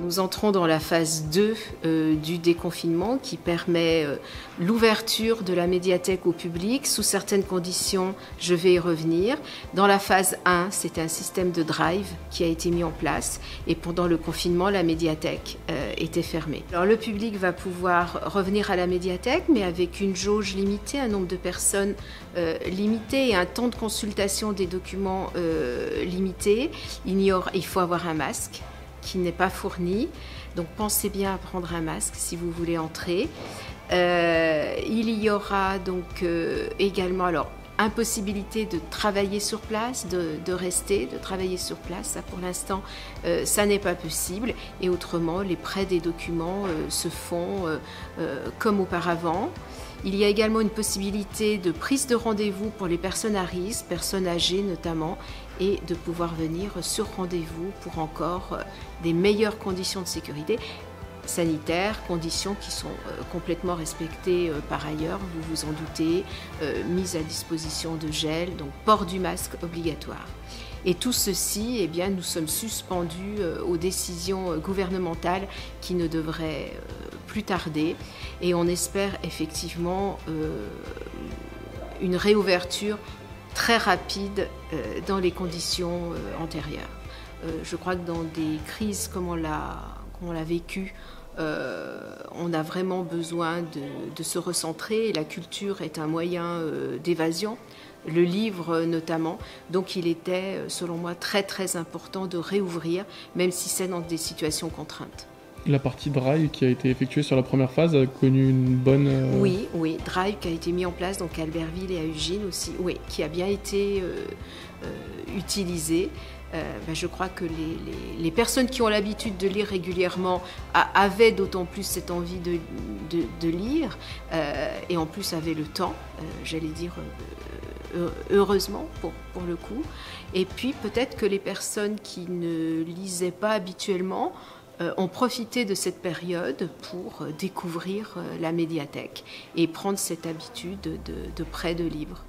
nous entrons dans la phase 2 du déconfinement qui permet l'ouverture de la médiathèque au public sous certaines conditions, je vais y revenir. Dans la phase 1, c'était un système de drive qui a été mis en place et pendant le confinement, la médiathèque était fermée. Alors le public va pouvoir revenir à la médiathèque mais avec une jauge limitée, un nombre de personnes limité et un temps de consultation des documents limité. Il faut avoir un masque qui n'est pas fourni. Donc pensez bien à prendre un masque si vous voulez entrer. Il y aura donc également impossibilité de travailler sur place, de rester, de travailler sur place. Ça pour l'instant, ça n'est pas possible. Et autrement, les prêts des documents se font comme auparavant. Il y a également une possibilité de prise de rendez-vous pour les personnes à risque, personnes âgées notamment, et de pouvoir venir sur rendez-vous pour encore des meilleures conditions de sécurité sanitaire, conditions qui sont complètement respectées par ailleurs, vous vous en doutez, mise à disposition de gel, donc port du masque obligatoire. Et tout ceci, eh bien, nous sommes suspendus aux décisions gouvernementales qui ne devraient plus tarder et on espère effectivement une réouverture très rapide dans les conditions antérieures. Je crois que dans des crises comme on l'a vécu, on a vraiment besoin de se recentrer et la culture est un moyen d'évasion, le livre notamment. Donc il était, selon moi, très très important de réouvrir, même si c'est dans des situations contraintes. La partie Drive qui a été effectuée sur la première phase a connu une bonne... Oui, Drive qui a été mis en place donc à Albertville et à Ugine aussi, oui, qui a bien été utilisé. Je crois que les personnes qui ont l'habitude de lire régulièrement avaient d'autant plus cette envie de lire et en plus avaient le temps, j'allais dire heureusement pour le coup. Et puis peut-être que les personnes qui ne lisaient pas habituellement ont profité de cette période pour découvrir la médiathèque et prendre cette habitude de prêt de livres.